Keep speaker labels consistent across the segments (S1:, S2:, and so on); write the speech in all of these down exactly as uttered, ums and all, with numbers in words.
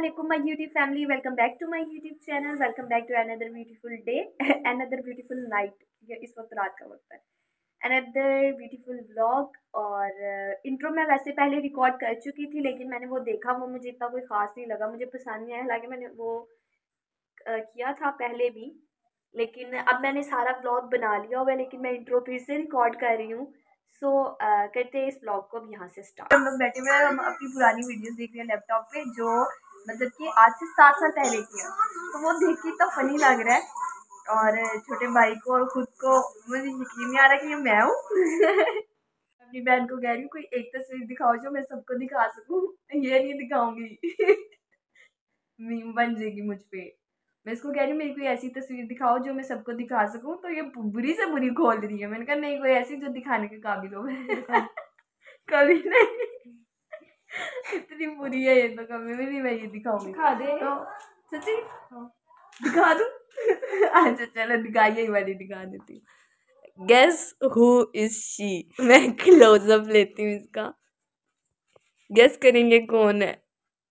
S1: Assalamualaikum my YouTube family, welcome back to my YouTube channel, welcome back to another beautiful day, another beautiful night. ये इस वक्त रात का वक्त है, another beautiful vlog। और इंट्रो मैं वैसे पहले रिकॉर्ड कर चुकी थी, लेकिन मैंने वो देखा, वो मुझे इतना कोई ख़ास नहीं लगा, मुझे पसंद नहीं आया। हालांकि मैंने वो uh, किया था पहले भी, लेकिन अब मैंने सारा व्लॉग बना लिया हुआ है, लेकिन मैं इंट्रो फिर से रिकॉर्ड कर रही हूँ। सो so, uh, करते हैं इस व्लॉग को अब यहाँ से स्टार्ट। हम लोग बैठे हुए हैं, हम अपनी पुरानी वीडियोस देख रहे हैं लैपटॉप पे, जो मतलब कि आज से सात साल पहले की है। तो वो देख के इतना फनी लग रहा है, और छोटे भाई को और खुद को मुझे यकीन नहीं आ रहा कि ये मैं हूँ। अपनी बहन को कह रही हूँ कोई एक तस्वीर दिखाओ जो मैं सबको दिखा सकूँ, ये नहीं दिखाऊंगी। मीम बन जाएगी मुझ पे। मैं इसको कह रही हूँ मेरी कोई ऐसी तस्वीर दिखाओ जो मैं सबको दिखा सकूँ, तो ये बुरी से बुरी खोल रही है। मैंने कहा नहीं, कोई ऐसी जो दिखाने के काबिल हो। कभी नहीं, इतनी बुरी है ये, तो कभी भी नहीं मैं ये दिखाऊंगी। दिखा दे तो सच्ची दिखा दूँ। अच्छा चलो दिखाइए, ये वाली दिखा देती हूँ। Guess who is she. मैं क्लोजअप लेती हूँ इसका, गेस करेंगे कौन है।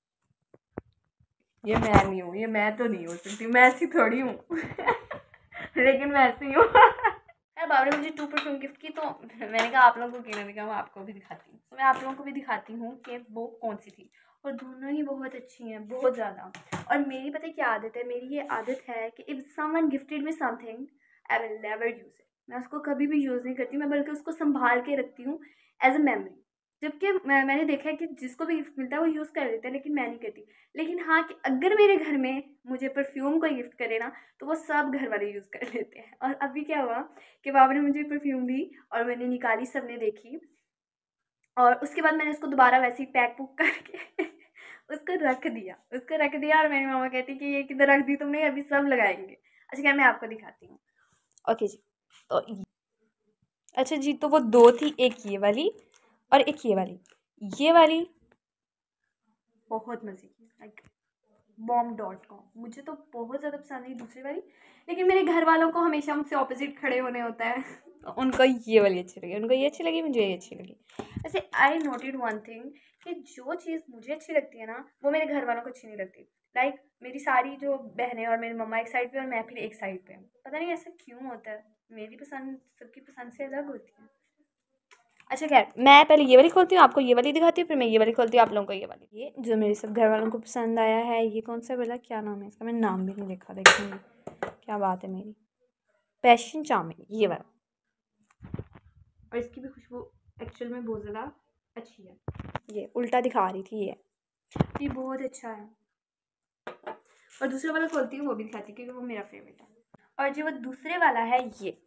S1: ये मैं नहीं हूँ, ये मैं तो नहीं हो सकती, मैं ऐसी थोड़ी हूँ। लेकिन मैं ऐसी हूँ। यार बाबा ने मुझे टू परफ्यूम गिफ्ट की, तो मैंने कहा आप लोगों को क्यों ना दिखाऊँ, आपको भी दिखाती हूँ। तो मैं आप लोगों को भी दिखाती हूँ कि वो कौन सी थी, और दोनों ही बहुत अच्छी हैं, बहुत ज़्यादा। और मेरी पता है क्या आदत है, मेरी ये आदत है कि if someone gifted me something I will never use it. मैं उसको कभी भी यूज़ नहीं करती, मैं बल्कि उसको संभाल के रखती हूँ एज अ मेमोरी। जबकि मैं, मैंने देखा है कि जिसको भी गिफ्ट मिलता है वो यूज़ कर लेते हैं, लेकिन मैं नहीं करती। लेकिन हाँ, कि अगर मेरे घर में मुझे परफ्यूम कोई गिफ्ट करे ना, तो वो सब घर वाले यूज़ कर लेते हैं। और अभी क्या हुआ कि बाबा ने मुझे परफ्यूम दी और मैंने निकाली, सबने देखी, और उसके बाद मैंने उसको दोबारा वैसे ही पैक पुक करके उसको रख दिया, उसको रख दिया। और मेरी मामा कहती कि ये किधर रख दी तुमने, अभी सब लगाएंगे। अच्छा क्या, मैं आपको दिखाती हूँ। ओके जी, तो अच्छा जी, तो वो दो थी, एक ये वाली और एक ये वाली। ये वाली बहुत मज़े की, लाइक बॉम डॉट कॉम, मुझे तो बहुत ज़्यादा पसंद आई दूसरी वाली। लेकिन मेरे घर वालों को हमेशा मुझसे ऑपोजिट खड़े होने होता है। तो उनको ये वाली अच्छी लगी, उनको ये अच्छी लगी, मुझे ये अच्छी लगी। वैसे आई नोटेड वन थिंग, कि जो चीज़ मुझे अच्छी लगती है ना, वो मेरे घर वालों को अच्छी नहीं लगती। लाइक like, मेरी सारी जो बहनें और मेरी मम्मा एक साइड पे और मैं फिर एक साइड पे, पता नहीं ऐसा क्यों होता है। मेरी पसंद सबकी पसंद से अलग होती है। अच्छा खैर, मैं पहले ये वाली खोलती हूँ, आपको ये वाली दिखाती हूँ, फिर मैं ये वाली खोलती हूँ, आप लोगों को ये वाली। ये जो मेरे सब घर वालों को पसंद आया है, ये कौन सा वाला, क्या नाम है इसका, मैंने नाम भी नहीं देखा, देखेंगे क्या बात है मेरी। पैशन चार्मिंग, ये वाला। और इसकी भी खुशबू एक्चुअल में बहुत ज़्यादा अच्छी है। ये उल्टा दिखा रही थी, ये ये बहुत अच्छा है। और दूसरा वाला खोलती हूँ, वो भी दिखाती हूँ क्योंकि वो मेरा फेवरेट है। और जो वो दूसरे वाला है, ये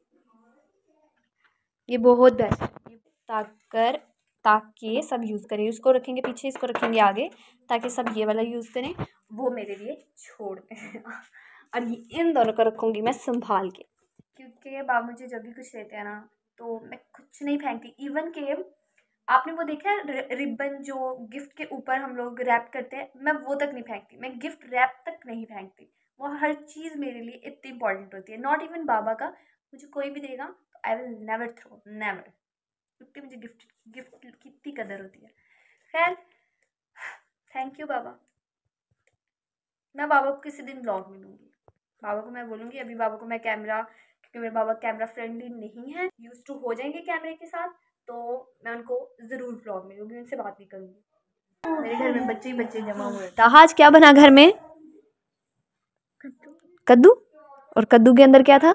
S1: ये बहुत बेस्ट है। ताकर ताकि सब यूज़ करें, उसको रखेंगे पीछे, इसको रखेंगे आगे, ताकि सब ये वाला यूज़ करें। वो मेरे लिए छोड़ दें। और ये इन दोनों को रखूँगी मैं संभाल के, क्योंकि बाबा मुझे जब भी कुछ देते हैं ना, तो मैं कुछ नहीं फेंकती। इवन के आपने वो देखा है रिबन जो गिफ्ट के ऊपर हम लोग रैप करते हैं, मैं वो तक नहीं फेंकती, मैं गिफ्ट रैप तक नहीं फेंकती। वो हर चीज़ मेरे लिए इतनी इंपॉर्टेंट होती है। नॉट इवन बाबा का, मुझे कोई भी देगा तो I will never throw, never. क्योंकि मुझे गिफ्ट गिफ्ट की इतनी कदर होती है। खैर, थैंक यू बाबा। मैं बाबा को किसी दिन ब्लॉग में लूँगी, बाबा को मैं बोलूँगी। अभी बाबा को मैं कैमरा, क्योंकि मेरे बाबा कैमरा फ्रेंडली नहीं है, यूज़ टू हो जाएंगे कैमरे के साथ, तो मैं उनको ज़रूर ब्लॉग में लूँगी, उनसे बात भी करूँगी। मेरे घर में बच्चे ही बच्चे जमा हुए। आज क्या बना घर में? कद्दू। और कद्दू के अंदर क्या था?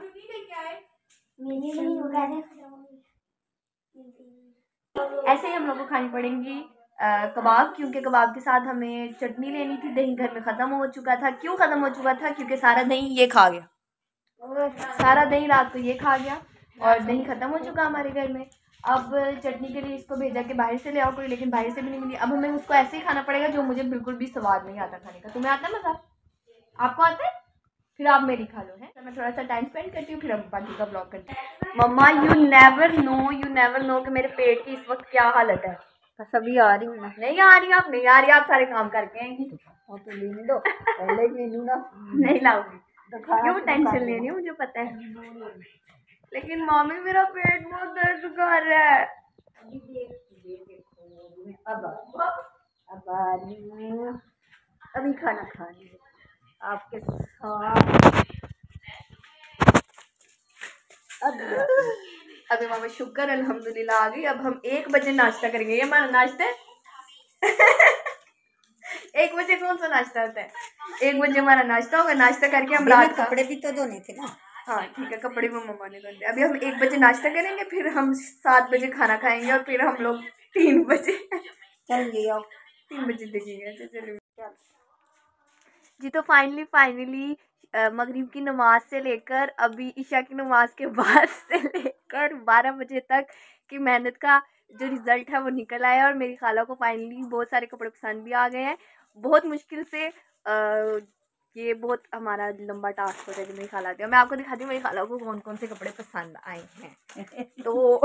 S1: ऐसे ही हम लोग को खानी पड़ेंगी कबाब, क्योंकि कबाब के साथ हमें चटनी लेनी थी। दही घर में ख़त्म हो चुका था। क्यों ख़त्म हो चुका था? क्योंकि सारा दही ये खा गया, सारा दही रात को ये खा गया, और दही ख़त्म हो चुका हमारे घर में। अब चटनी के लिए इसको भेजा कि बाहर से ले आओ कोई, लेकिन बाहर से भी नहीं मिली। अब हमें उसको ऐसे ही खाना पड़ेगा, जो मुझे बिल्कुल भी स्वाद नहीं आता खाने का। तुम्हें आता है मज़ा? आपको आता है? फिर आप मेरी खा लो है। तो मैं थोड़ा सा टाइम स्पेंड करती हूँ, फिर हम बाकी का ब्लॉग करते हैं। Mamma you never know, you never know कि मेरे पेट की इस वक्त क्या हालत है।
S2: सभी आ रही हूँ।
S1: नहीं आ रही, आप नहीं आ रही, आप सारे काम करके आएंगी।
S2: और तो लेने दो, पहले भी लूँ ना।
S1: नहीं लाऊंगी, क्यों टेंशन
S2: तो
S1: ले रही हूँ, मुझे पता है। लेकिन मम्मी मेरा पेट बहुत दर्द कर रहा है।
S2: अब अब आ रही हूँ। अभी खाना खाएंगे आपके साथ।
S1: अभी मामा शुक्र अल्हम्दुलिल्लाह आ गई। अब हम एक बजे नाश्ता करेंगे। ये हमारा नाश्ता है। एक बजे कौन सा नाश्ता होता है? एक बजे हमारा नाश्ता होगा। नाश्ता करके हम रात
S2: कपड़े भी तो धोने थे ना।
S1: हाँ ठीक है, कपड़े भी मम्मा ने धोने। अभी हम एक बजे नाश्ता करेंगे, फिर हम सात बजे खाना खाएंगे और फिर हम लोग तीन बजे
S2: चल गया
S1: तीन बजे देखेंगे। अच्छा चलिए जी। तो फाइनली फाइनली मगरिब की नमाज से लेकर अभी ईशा की नमाज के बाद से लेकर बारह बजे तक की मेहनत का जो रिज़ल्ट है वो निकल आया। और मेरी खाला को फाइनली बहुत सारे कपड़े पसंद भी आ गए हैं। बहुत मुश्किल से आ, ये बहुत हमारा लंबा टास्क होता है जो मेरी खाला आती है। मैं आपको दिखाती हूँ मेरी खाला को कौन कौन से कपड़े पसंद आए हैं। तो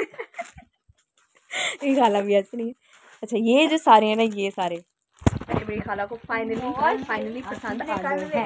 S1: मेरी खाला भी ऐसे नहीं है। अच्छा ये जो सारे हैं ना, ये सारे मेरी खाला को फाइनली फाइनली पसंद आ गए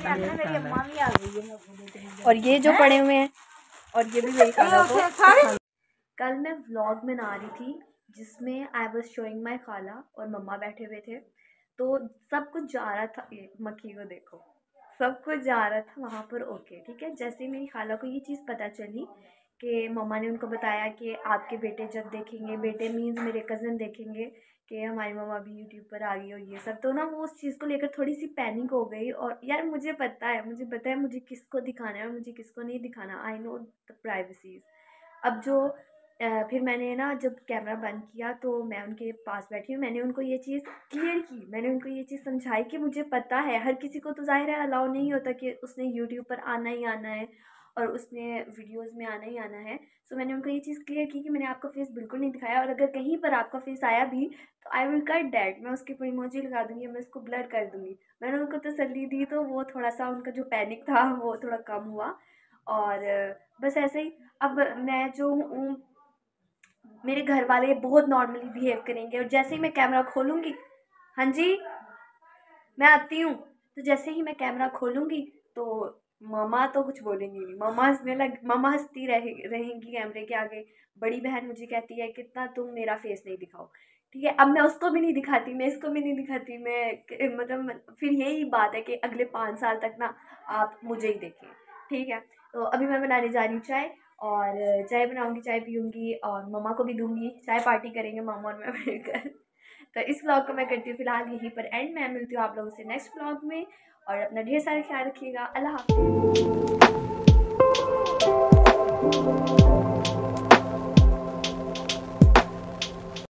S1: हैं। और ये जो पड़े हुए हैं, और ये भी मेरी खाला को पसंद। कल मैं व्लॉग में ना रही थी जिसमें आई वाज शोइंग माय खाला और मम्मा बैठे हुए थे। तो सब कुछ जा रहा था, ये मक्खी को देखो, सब कुछ जा रहा था वहाँ पर। ओके ठीक है। जैसे मेरी खाला को ये चीज़ पता चली कि मम्मा ने उनको बताया कि आपके बेटे जब देखेंगे, बेटे मीन्स मेरे कज़न देखेंगे कि हमारी मम्मा भी यूट्यूब पर आ गई और ये सब, तो ना वो उस चीज़ को लेकर थोड़ी सी पैनिक हो गई। और यार मुझे पता है मुझे पता है मुझे किसको दिखाना है और मुझे किसको नहीं दिखाना। I know the privacies. अब जो आ, फिर मैंने ना जब कैमरा बंद किया तो मैं उनके पास बैठी हूँ। मैंने उनको ये चीज़ क्लियर की, मैंने उनको ये चीज़ समझाई कि मुझे पता है हर किसी को तो ज़ाहिर है अलाउ नहीं होता कि उसने यूट्यूब पर आना ही आना है और उसने वीडियोस में आना ही आना है। सो मैंने उनको ये चीज़ क्लियर की कि मैंने आपका फेस बिल्कुल नहीं दिखाया, और अगर कहीं पर आपका फेस आया भी तो आई विल कट डैट, मैं उसके ऊपर इमोजी लगा दूँगी, मैं उसको ब्लर कर दूँगी। मैंने उनको तसल्ली दी तो वो थोड़ा सा, उनका जो पैनिक था वो थोड़ा कम हुआ। और बस ऐसे ही अब मैं जो हूँ, मेरे घर वाले बहुत नॉर्मली बिहेव करेंगे। और जैसे ही मैं कैमरा खोलूँगी, हाँ जी मैं आती हूँ, तो जैसे ही मैं कैमरा खोलूँगी तो मम्मा तो कुछ बोलेंगी नहीं। मम्मा हंसने लग मम्मा हंसती रहे रहेंगी कैमरे के आगे। बड़ी बहन मुझे कहती है कितना तुम मेरा फेस नहीं दिखाओ। ठीक है, अब मैं उसको भी नहीं दिखाती, मैं इसको भी नहीं दिखाती। मैं मतलब फिर यही बात है कि अगले पाँच साल तक ना आप मुझे ही देखें। ठीक है, तो अभी मैं बनाने जा रही हूँ चाय, और चाय बनाऊँगी, चाय पीऊँगी और मम्मा को भी दूँगी। चाय पार्टी करेंगे मामा और मैं मिलकर। तो इस व्लॉग को मैं करती हूँ फिलहाल यहीं पर एंड। मैं मिलती हूँ आप लोगों से नेक्स्ट व्लॉग में, और अपना ढेर सारा ख्याल रखिएगा। अल्लाह हाफ़िज़।